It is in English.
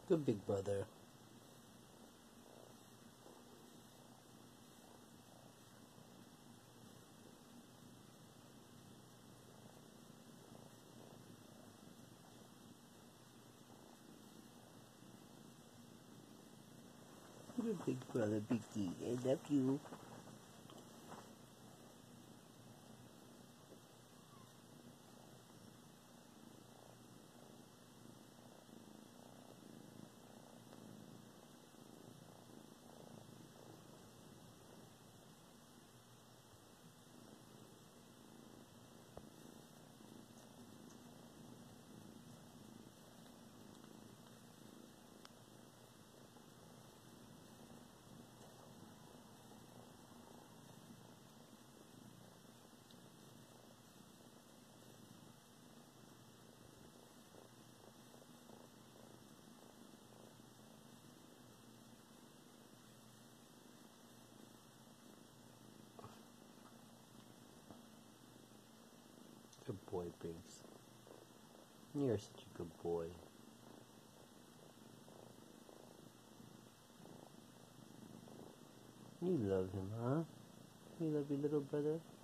Good big brother. Good big brother, Binxy. I love you. Good boy, Binx. You're such a good boy. You love him, huh? You love your little brother?